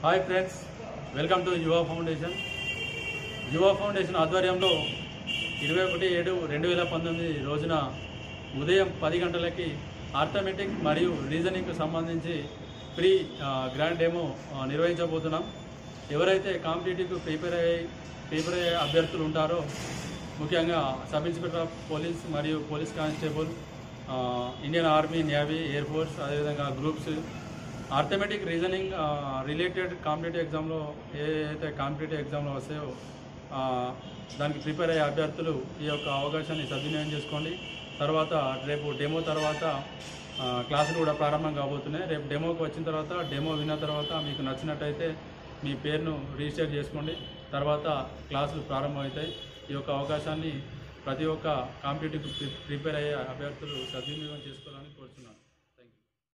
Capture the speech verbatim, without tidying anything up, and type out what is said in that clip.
Hi friends, welcome to Yuva foundation. Yuva foundation ఆధ్వర్యంలో ఇరవై ఒకటి ఏడు రెండు వేల పంతొమ్మిది రోజున ఉదయం పది గంటలకి ఆర్థమెటిక్ మరియు రీజనింగ్కు సంబంధించి ఫ్రీ గ్రాండ్ డెమో నిర్వహించబోతున్నాం. ఎవరైతే కాంపిటేటివ్కు ప్రిపేర్ అయ్యే ప్రిపేర్ అయ్యే అభ్యర్థులు ఉంటారో, ముఖ్యంగా సబ్ ఇన్స్పెక్టర్ ఆఫ్ పోలీస్ మరియు police constable, Indian army, navy, air force, అదేవిధంగా groups, arithmetic reasoning related competitive ఎగ్జామ్లో ఏదైతే కాంపిటేటివ్ ఎగ్జామ్లో వస్తాయో దానికి ప్రిపేర్ అయ్యే అభ్యర్థులు ఈ యొక్క అవకాశాన్ని సద్వినియోగం చేసుకోండి. తర్వాత రేపు డెమో తర్వాత క్లాసులు కూడా ప్రారంభం కాబోతున్నాయి. రేపు డెమోకి వచ్చిన తర్వాత డెమో విన్న తర్వాత మీకు నచ్చినట్టయితే మీ పేరును రిజిస్టర్ చేసుకోండి. తర్వాత క్లాసులు ప్రారంభమవుతాయి. ఈ యొక్క అవకాశాన్ని ప్రతి ఒక్క కాంపిటేటివ్ ప్రిపేర్ అయ్యే అభ్యర్థులు సద్వినియోగం చేసుకోవాలని కోరుతున్నాను.